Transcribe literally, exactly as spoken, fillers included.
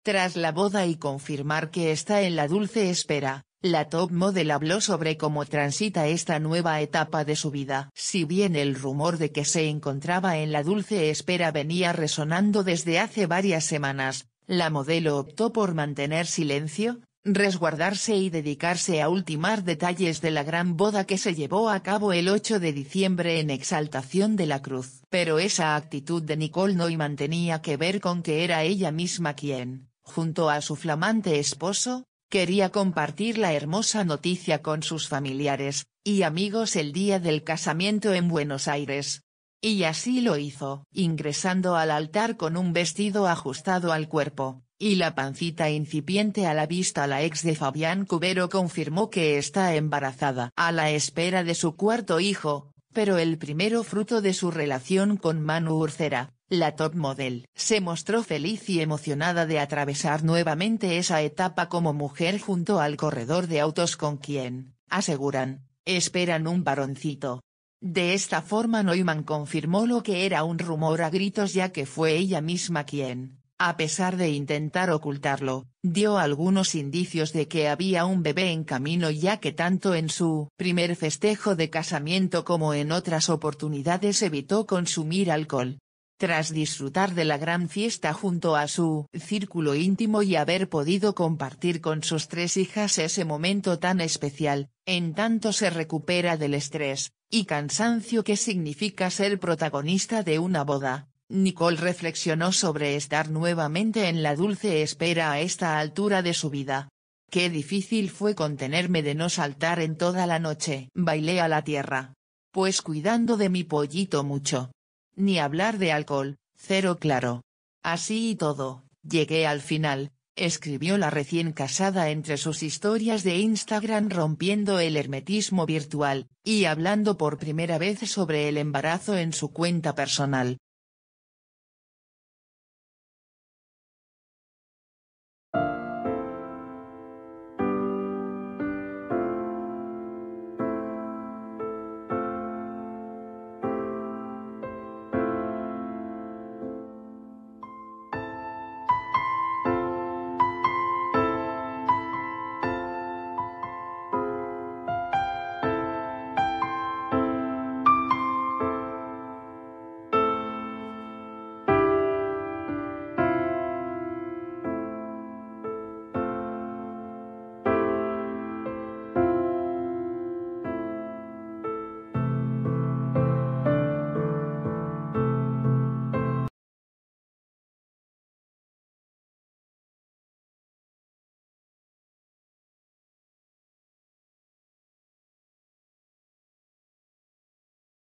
Tras la boda y confirmar que está en la dulce espera, la top model habló sobre cómo transita esta nueva etapa de su vida. Si bien el rumor de que se encontraba en la dulce espera venía resonando desde hace varias semanas, la modelo optó por mantener silencio, resguardarse y dedicarse a ultimar detalles de la gran boda que se llevó a cabo el ocho de diciembre en Exaltación de la Cruz. Pero esa actitud de Nicole Neumann tenía que ver con que era ella misma quien, junto a su flamante esposo, quería compartir la hermosa noticia con sus familiares y amigos el día del casamiento en Buenos Aires. Y así lo hizo, ingresando al altar con un vestido ajustado al cuerpo, y la pancita incipiente a la vista. La ex de Fabián Cubero confirmó que está embarazada, a la espera de su cuarto hijo, pero el primero fruto de su relación con Manu Urcera. La top model se mostró feliz y emocionada de atravesar nuevamente esa etapa como mujer junto al corredor de autos con quien, aseguran, esperan un varoncito. De esta forma Neumann confirmó lo que era un rumor a gritos, ya que fue ella misma quien, a pesar de intentar ocultarlo, dio algunos indicios de que había un bebé en camino, ya que tanto en su primer festejo de casamiento como en otras oportunidades evitó consumir alcohol. Tras disfrutar de la gran fiesta junto a su círculo íntimo y haber podido compartir con sus tres hijas ese momento tan especial, en tanto se recupera del estrés y cansancio que significa ser protagonista de una boda, Nicole reflexionó sobre estar nuevamente en la dulce espera a esta altura de su vida. Qué difícil fue contenerme de no saltar en toda la noche. Bailé a la tierra. Pues cuidando de mi pollito mucho. Ni hablar de alcohol, cero claro. Así y todo, llegué al final, escribió la recién casada entre sus historias de Instagram, rompiendo el hermetismo virtual, y hablando por primera vez sobre el embarazo en su cuenta personal.